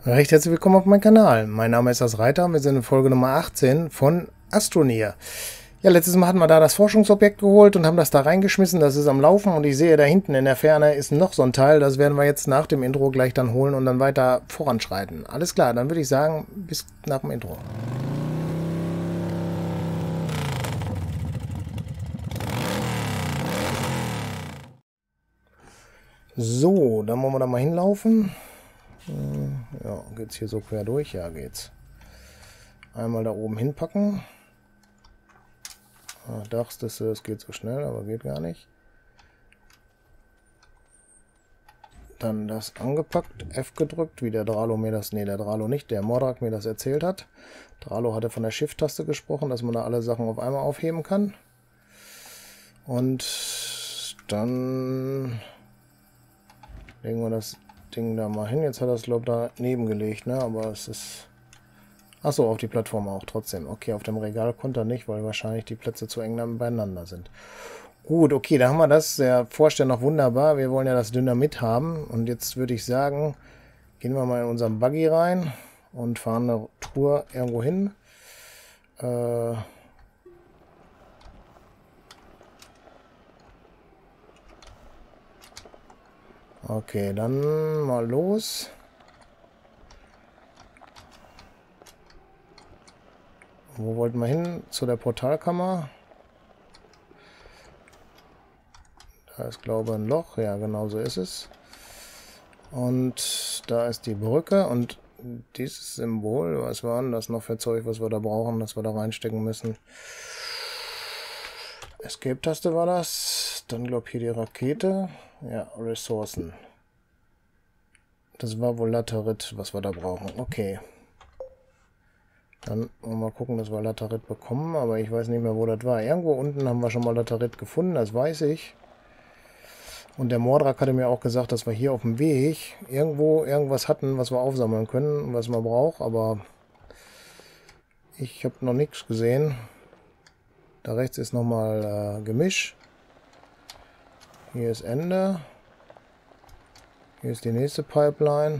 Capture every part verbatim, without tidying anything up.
Recht herzlich willkommen auf meinem Kanal. Mein Name ist Das Reiter und wir sind in Folge Nummer achtzehn von Astroneer. Ja, letztes Mal hatten wir da das Forschungsobjekt geholt und haben das da reingeschmissen. Das ist am Laufen und ich sehe da hinten in der Ferne ist noch so ein Teil. Das werden wir jetzt nach dem Intro gleich dann holen und dann weiter voranschreiten. Alles klar, dann würde ich sagen, bis nach dem Intro. So, dann wollen wir da mal hinlaufen. Ja, geht's hier so quer durch? Ja, geht's. Einmal da oben hinpacken. Ach, dachtest du, es geht so schnell, aber geht gar nicht. Dann das angepackt, F gedrückt, wie der Dralo mir das, nee, der Dralo nicht, der Mordrak mir das erzählt hat. Dralo hatte von der Shift-Taste gesprochen, dass man da alle Sachen auf einmal aufheben kann. Und dann legen wir das Ding da mal hin. Jetzt hat er es, glaube ich, daneben gelegt, ne? Aber es ist... Achso, auf die Plattform auch trotzdem. Okay, auf dem Regal konnte er nicht, weil wahrscheinlich die Plätze zu eng beieinander sind. Gut, okay, da haben wir das. Der Vorsteher noch wunderbar. Wir wollen ja das Dynamit haben. Und jetzt würde ich sagen, gehen wir mal in unseren Buggy rein und fahren eine Tour irgendwo hin. Äh... Okay, dann mal los. Wo wollten wir hin? Zu der Portalkammer. Da ist, glaube ich, ein Loch. Ja, genau so ist es. Und da ist die Brücke. Und dieses Symbol, was war denn das noch für Zeug, was wir da brauchen, dass wir da reinstecken müssen? Escape-Taste war das. Dann, glaube ich, hier die Rakete. Ja, Ressourcen. Das war wohl Laterit, was wir da brauchen. Okay. Dann wollen wir mal gucken, dass wir Laterit bekommen. Aber ich weiß nicht mehr, wo das war. Irgendwo unten haben wir schon mal Laterit gefunden, das weiß ich. Und der Mordrak hatte mir auch gesagt, dass wir hier auf dem Weg irgendwo irgendwas hatten, was wir aufsammeln können, was man braucht. Aber ich habe noch nichts gesehen. Da rechts ist nochmal äh, Gemisch. Hier ist Ende. Hier ist die nächste Pipeline.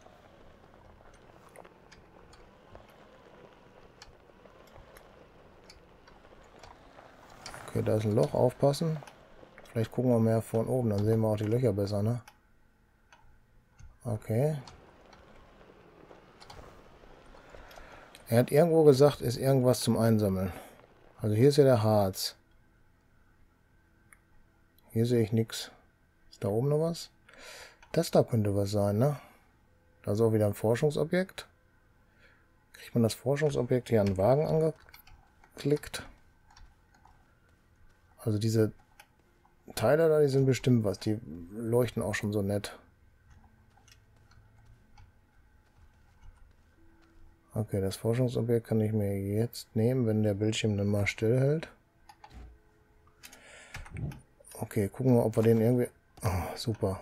Okay, da ist ein Loch, aufpassen. Vielleicht gucken wir mehr von oben, dann sehen wir auch die Löcher besser, ne? Okay. Er hat irgendwo gesagt, ist irgendwas zum Einsammeln. Also hier ist ja der Harz. Hier sehe ich nichts. Ist da oben noch was? Das da könnte was sein, ne? Da ist auch wieder ein Forschungsobjekt. Kriegt man das Forschungsobjekt hier an den Wagen angeklickt? Also diese Teile da, die sind bestimmt was. Die leuchten auch schon so nett. Okay, das Forschungsobjekt kann ich mir jetzt nehmen, wenn der Bildschirm dann mal stillhält. Okay, gucken wir, ob wir den irgendwie... Oh, super.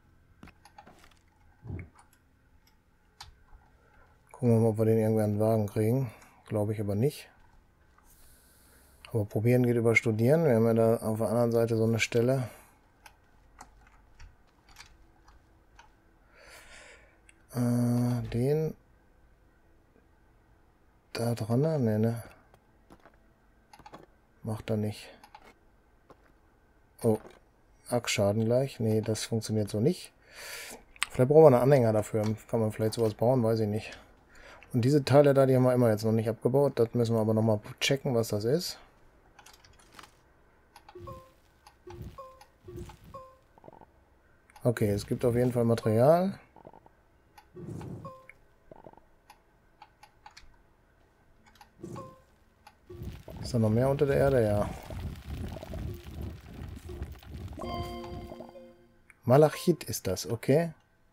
Gucken wir mal, ob wir den irgendwie an den Wagen kriegen. Glaube ich aber nicht. Aber probieren geht über studieren. Wir haben ja da auf der anderen Seite so eine Stelle. Äh, den da dran, ne, ne. Macht er nicht. Oh, Ack-Schaden gleich. Nee, das funktioniert so nicht. Vielleicht brauchen wir einen Anhänger dafür. Kann man vielleicht sowas bauen, weiß ich nicht. Und diese Teile da, die haben wir immer jetzt noch nicht abgebaut. Das müssen wir aber nochmal checken, was das ist. Okay, es gibt auf jeden Fall Material. Ist da noch mehr unter der Erde? Ja. Malachit ist das, okay.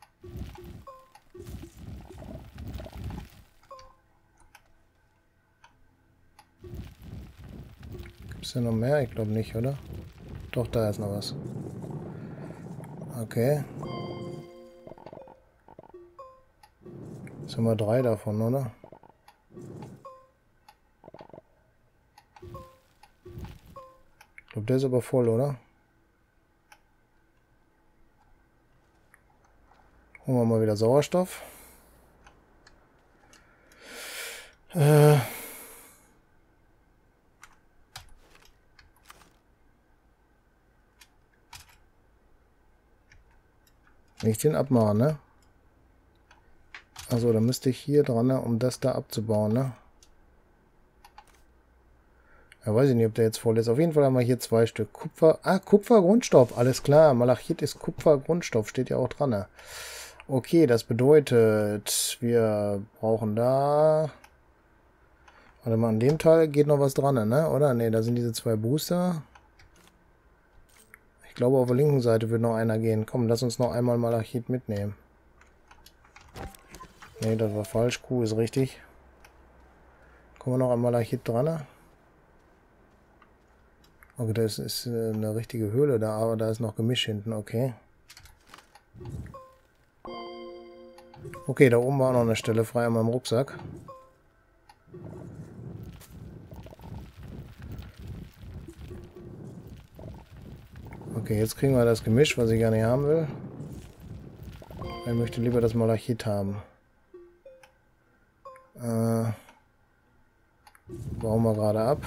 Gibt es da noch mehr? Ich glaube nicht, oder? Doch, da ist noch was. Okay. Jetzt haben wir drei davon, oder? Ich glaube, der ist aber voll, oder? Holen wir mal wieder Sauerstoff. Äh... Nicht den abmachen, ne? Also, da müsste ich hier dran, ne, um das da abzubauen, ne? Ja, weiß ich nicht, ob der jetzt voll ist. Auf jeden Fall haben wir hier zwei Stück Kupfer. Ah, Kupfergrundstoff, alles klar. Malachit ist Kupfergrundstoff, steht ja auch dran, ne? Okay, das bedeutet, wir brauchen da... Warte mal, an dem Teil geht noch was dran, ne? Oder? Ne, da sind diese zwei Booster. Ich glaube, auf der linken Seite wird noch einer gehen. Komm, lass uns noch einmal Malachit mitnehmen. Ne, das war falsch. Q ist richtig. Kommen wir noch an Malachit dran? Okay, das ist eine richtige Höhle da, aber da ist noch Gemisch hinten. Okay. Okay, da oben war noch eine Stelle frei an meinem Rucksack. Okay, jetzt kriegen wir das Gemisch, was ich gar nicht haben will. Ich möchte lieber das Malachit haben. Äh, bauen wir gerade ab.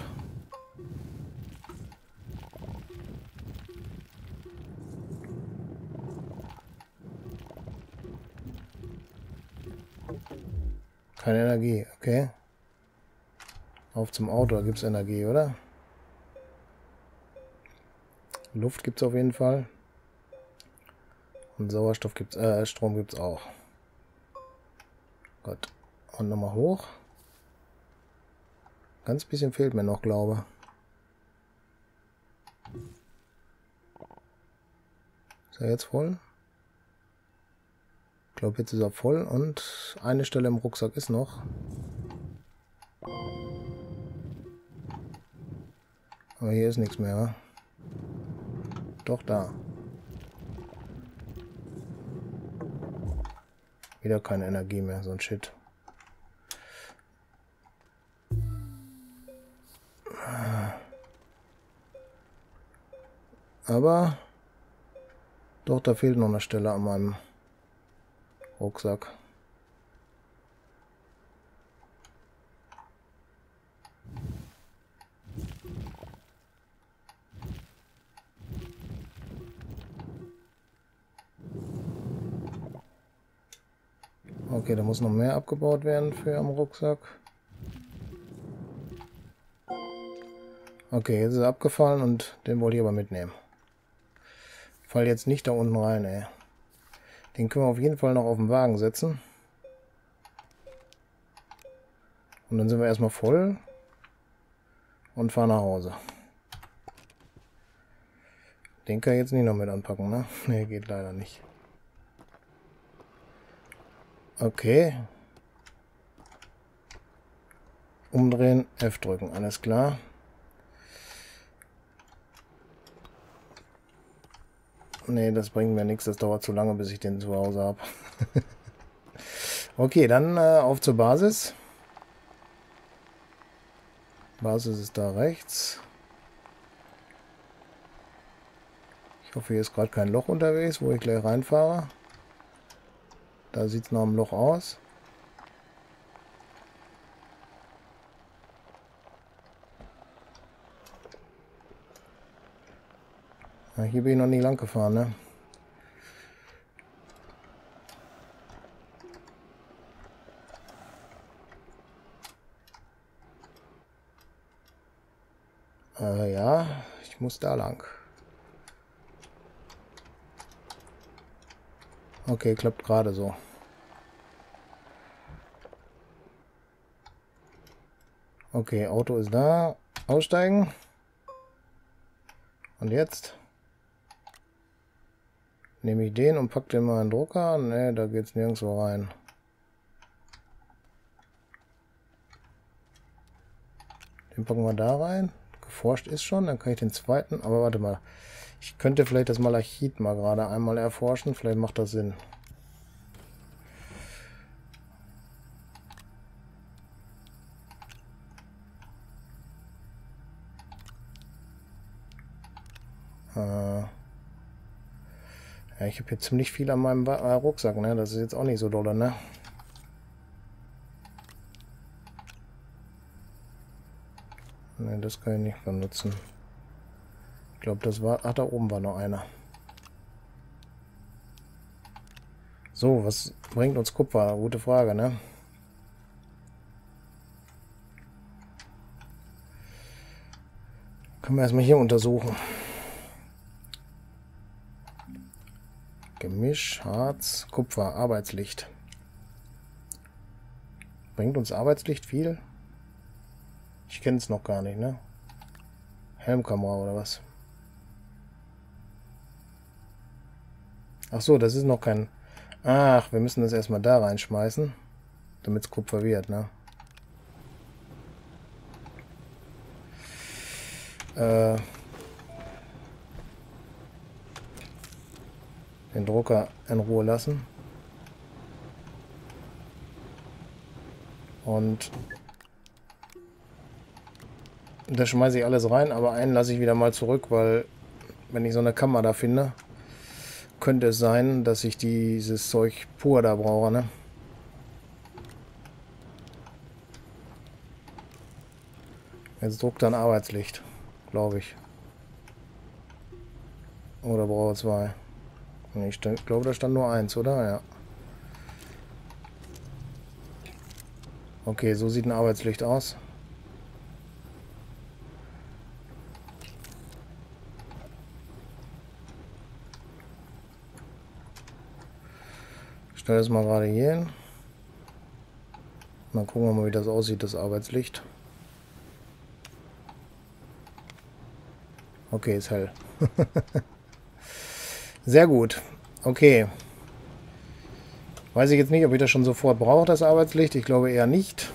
Keine Energie, okay. Auf zum Auto, da gibt es Energie, oder? Luft gibt es auf jeden Fall. Und Sauerstoff gibt es, äh, Strom gibt es auch. Gut. Und nochmal hoch. Ganz bisschen fehlt mir noch, glaube ich. Ist er jetzt voll? Ich glaube, jetzt ist er voll und eine Stelle im Rucksack ist noch. Aber hier ist nichts mehr, wa? Doch, da. Wieder keine Energie mehr, so ein Shit. Aber doch, da fehlt noch eine Stelle an meinem Rucksack. Okay, da muss noch mehr abgebaut werden für am Rucksack. Okay, jetzt ist er abgefallen und den wollte ich aber mitnehmen. Fall jetzt nicht da unten rein, ey. Den können wir auf jeden Fall noch auf den Wagen setzen. Und dann sind wir erstmal voll und fahren nach Hause. Den kann ich jetzt nicht noch mit anpacken, ne? Ne, geht leider nicht. Okay. Umdrehen, F drücken, alles klar. Ne, das bringt mir nichts, das dauert zu lange, bis ich den zu Hause habe. Okay, dann äh, auf zur Basis. Basis ist da rechts. Ich hoffe, hier ist gerade kein Loch unterwegs, wo ich gleich reinfahre. Da sieht es nach einem Loch aus. Ja, hier bin ich noch nie lang gefahren, ne? Äh, ja, ich muss da lang. Okay, klappt gerade so. Okay, Auto ist da. Aussteigen. Und jetzt nehme ich den und packe den mal in den Drucker. Ne, da geht es nirgendwo rein. Den packen wir da rein. Geforscht ist schon, dann kann ich den zweiten. Aber warte mal. Ich könnte vielleicht das Malachit mal gerade einmal erforschen. Vielleicht macht das Sinn. Äh ja, ich habe hier ziemlich viel an meinem Rucksack, ne? Das ist jetzt auch nicht so dolle, ne? Ne, das kann ich nicht benutzen. Ich glaube, das war... Ach, da oben war noch einer. So, was bringt uns Kupfer? Gute Frage, ne? Können wir erstmal hier untersuchen. Gemisch, Harz, Kupfer, Arbeitslicht. Bringt uns Arbeitslicht viel? Ich kenne es noch gar nicht, ne? Helmkamera oder was? Ach so, das ist noch kein... Ach, wir müssen das erstmal da reinschmeißen, damit es Kupfer wird, ne? Äh, den Drucker in Ruhe lassen. Und da schmeiße ich alles rein, aber einen lasse ich wieder mal zurück, weil wenn ich so eine Kammer da finde, könnte es sein, dass ich dieses Zeug pur da brauche, ne? Jetzt druckt dann Arbeitslicht, glaube ich. Oder brauche ich zwei? Ich glaube, da stand nur eins, oder? Ja. Okay, so sieht ein Arbeitslicht aus. Ich stelle das mal gerade hier hin. Dann gucken wir mal, wie das aussieht, das Arbeitslicht. Okay, ist hell. Sehr gut. Okay. Weiß ich jetzt nicht, ob ich das schon sofort brauche, das Arbeitslicht. Ich glaube eher nicht.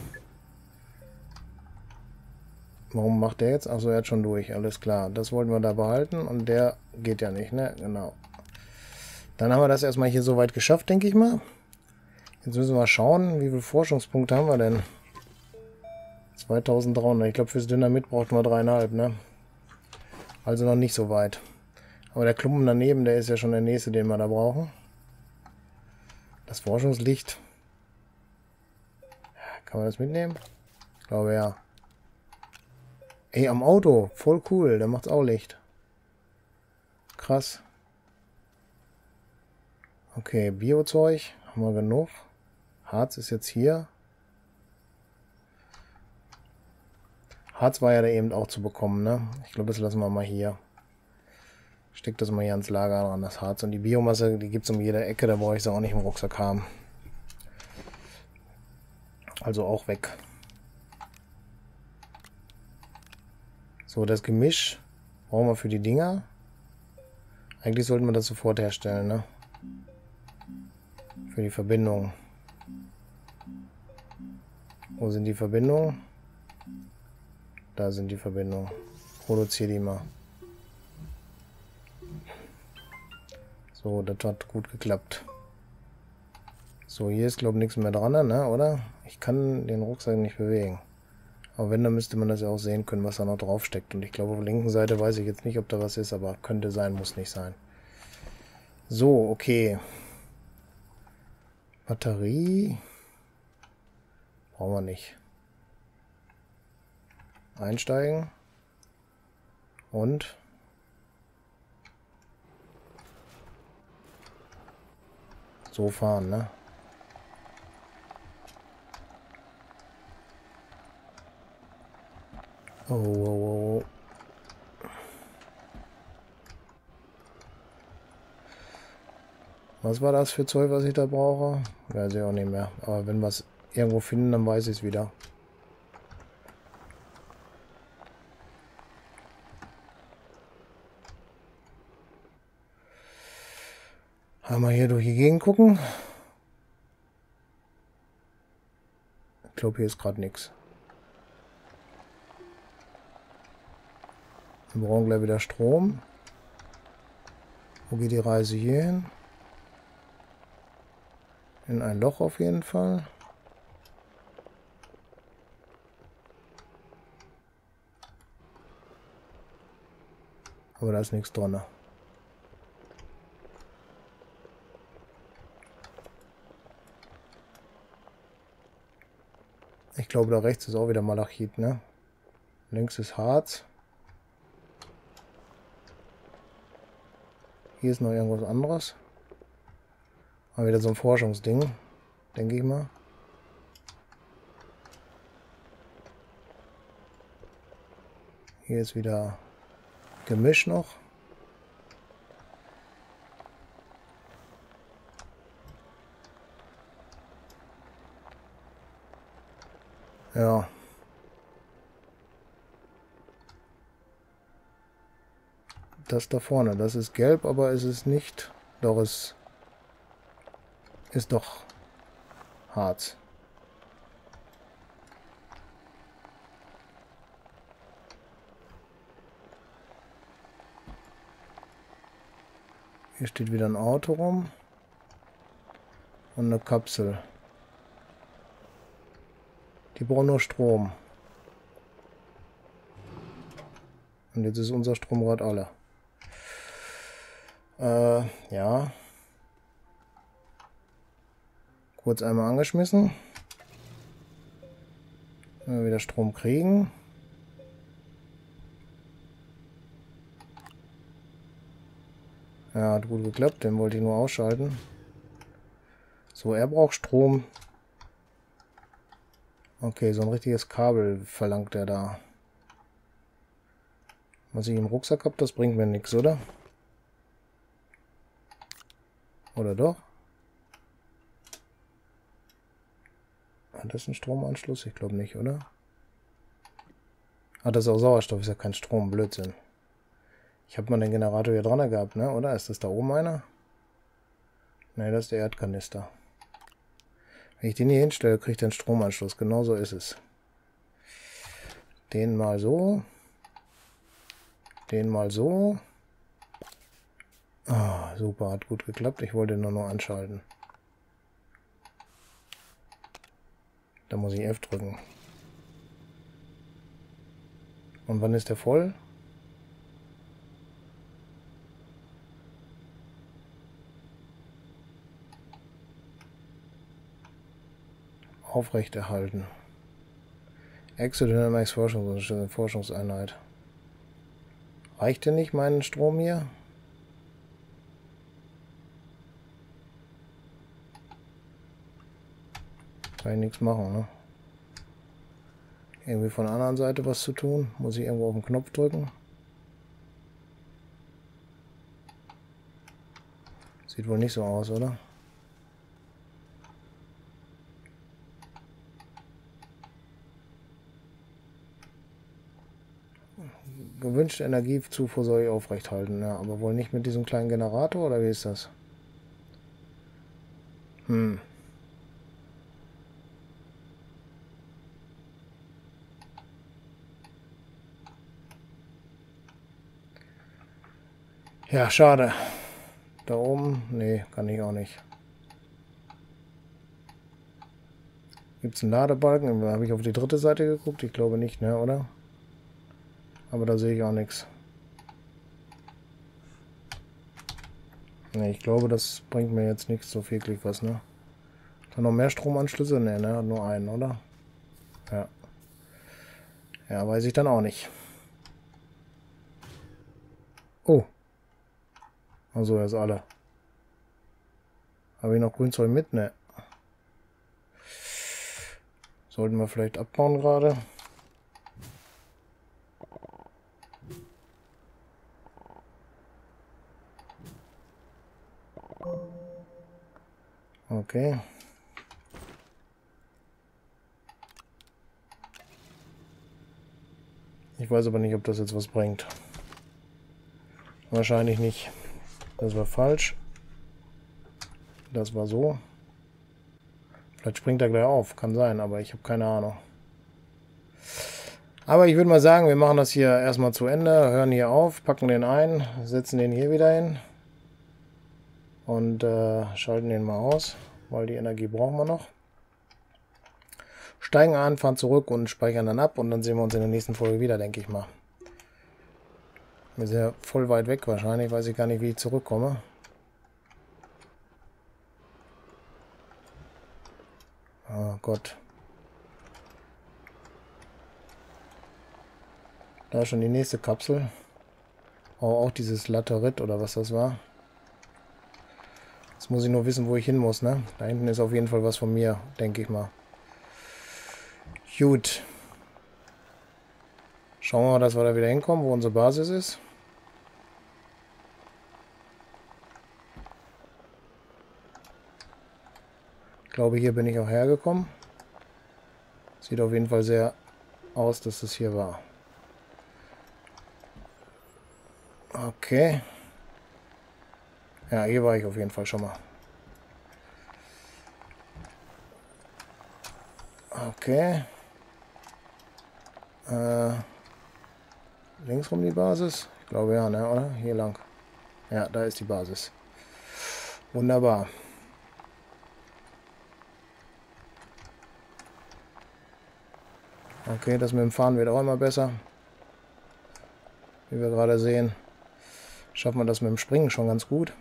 Warum macht der jetzt? Achso, er hat schon durch. Alles klar. Das wollten wir da behalten. Und der geht ja nicht, ne? Genau. Dann haben wir das erstmal hier soweit geschafft, denke ich mal. Jetzt müssen wir mal schauen, wie viele Forschungspunkte haben wir denn? zweitausenddreihundert. Ich glaube, fürs Dynamit braucht man dreieinhalb, ne? Also noch nicht so weit. Aber der Klumpen daneben, der ist ja schon der nächste, den wir da brauchen. Das Forschungslicht. Kann man das mitnehmen? Ich glaube ja. Ey, am Auto. Voll cool. Der macht's auch Licht. Krass. Okay, Biozeug. Haben wir genug. Harz ist jetzt hier. Harz war ja da eben auch zu bekommen, ne? Ich glaube, das lassen wir mal hier. Steck das mal hier ans Lager ran, das Harz. Und die Biomasse, die gibt es um jede Ecke, da brauche ich sie auch nicht im Rucksack haben. Also auch weg. So, das Gemisch brauchen wir für die Dinger. Eigentlich sollten wir das sofort herstellen, ne? Für die Verbindung. Wo sind die Verbindungen? Da sind die Verbindungen. Produziere die mal. So, das hat gut geklappt. So, hier ist glaube ich nichts mehr dran, ne, oder? Ich kann den Rucksack nicht bewegen. Aber wenn, dann müsste man das ja auch sehen können, was da noch drauf steckt. Und ich glaube, auf der linken Seite weiß ich jetzt nicht, ob da was ist, aber könnte sein, muss nicht sein. So, okay. Batterie. Brauchen wir nicht. Einsteigen. Und... so fahren, ne? Oh, oh, oh. Was war das für Zeug, was ich da brauche? Weiß ich auch nicht mehr. Aber wenn wir es irgendwo finden, dann weiß ich es wieder. Einmal hier durch die Gegend gucken. Ich glaube, hier ist gerade nichts. Wir brauchen gleich wieder Strom. Wo geht die Reise hier hin? In ein Loch auf jeden Fall. Aber da ist nichts drin. Ich glaube, da rechts ist auch wieder Malachit, ne? Links ist Harz. Hier ist noch irgendwas anderes. Mal wieder so ein Forschungsding, denke ich mal. Hier ist wieder Gemisch noch. Ja. Das da vorne, das ist gelb, aber es ist nicht. Doch, es ist doch Harz. Hier steht wieder ein Auto rum. Und eine Kapsel. Die brauchen nur Strom. Und jetzt ist unser Stromrad alle. Äh, ja. Kurz einmal angeschmissen. Wenn wir wieder Strom kriegen. Ja, hat gut geklappt. Den wollte ich nur ausschalten. So, er braucht Strom. Okay, so ein richtiges Kabel verlangt er da. Was ich im Rucksack habe, das bringt mir nichts, oder? Oder doch? Hat das ein Stromanschluss? Ich glaube nicht, oder? Ah, das ist auch Sauerstoff, ist ja kein Strom. Blödsinn. Ich habe mal den Generator hier dran gehabt, ne? Oder? Ist das da oben einer? Ne, das ist der Erdkanister. Wenn ich den hier hinstelle, kriege ich den Stromanschluss. Genau so ist es. Den mal so. Den mal so. Ah, super, hat gut geklappt. Ich wollte ihn nur noch anschalten. Da muss ich F drücken. Und wann ist der voll? Aufrechterhalten. Exodynamics Forschungs Forschungseinheit. Reicht denn nicht mein Strom hier? Kann ich nichts machen, ne? Irgendwie von der anderen Seite was zu tun? Muss ich irgendwo auf den Knopf drücken? Sieht wohl nicht so aus, oder? Gewünschte Energiezufuhr soll ich aufrechthalten, ja, aber wohl nicht mit diesem kleinen Generator, oder wie ist das? Hm. Ja, schade. Da oben? Nee, kann ich auch nicht. Gibt es einen Ladebalken? Habe ich auf die dritte Seite geguckt? Ich glaube nicht, ne, oder? Aber da sehe ich auch nichts. Ne, ich glaube, das bringt mir jetzt nichts so wirklich was, ne? Hat er noch mehr Stromanschlüsse? Ne, ne, hat nur einen, oder? Ja. Ja, weiß ich dann auch nicht. Oh. Also, er ist alle. Habe ich noch Grünzeug mit? Ne. Sollten wir vielleicht abbauen gerade. Okay. Ich weiß aber nicht, ob das jetzt was bringt. Wahrscheinlich nicht. Das war falsch. Das war so. Vielleicht springt er gleich auf. Kann sein, aber ich habe keine Ahnung. Aber ich würde mal sagen, wir machen das hier erstmal zu Ende. Hören hier auf, packen den ein, setzen den hier wieder hin. Und äh, schalten den mal aus, weil die Energie brauchen wir noch. Steigen an, fahren zurück und speichern dann ab. Und dann sehen wir uns in der nächsten Folge wieder, denke ich mal. Wir sind ja voll weit weg wahrscheinlich. Weiß ich gar nicht, wie ich zurückkomme. Oh Gott. Da ist schon die nächste Kapsel. Oh, auch dieses Laterit oder was das war. Jetzt muss ich nur wissen, wo ich hin muss, ne? Da hinten ist auf jeden Fall was von mir, denke ich mal. Gut. Schauen wir mal, dass wir da wieder hinkommen, wo unsere Basis ist. Ich glaube, hier bin ich auch hergekommen. Sieht auf jeden Fall sehr aus, dass es hier war. Okay. Ja, hier war ich auf jeden Fall schon mal. Okay. Äh, links rum die Basis? Ich glaube ja, ne, oder? Hier lang. Ja, da ist die Basis. Wunderbar. Okay, das mit dem Fahren wird auch immer besser. Wie wir gerade sehen, schaffen wir das mit dem Springen schon ganz gut.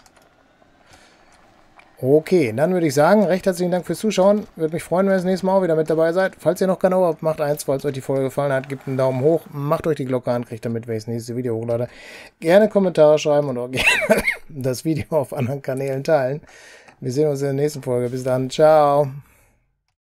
Okay, dann würde ich sagen, recht herzlichen Dank fürs Zuschauen. Würde mich freuen, wenn ihr das nächste Mal auch wieder mit dabei seid. Falls ihr noch kein Abo habt, macht eins. Falls euch die Folge gefallen hat, gebt einen Daumen hoch. Macht euch die Glocke an, kriegt damit, wenn ich das nächste Video hochlade. Gerne Kommentare schreiben und auch gerne das Video auf anderen Kanälen teilen. Wir sehen uns in der nächsten Folge. Bis dann. Ciao.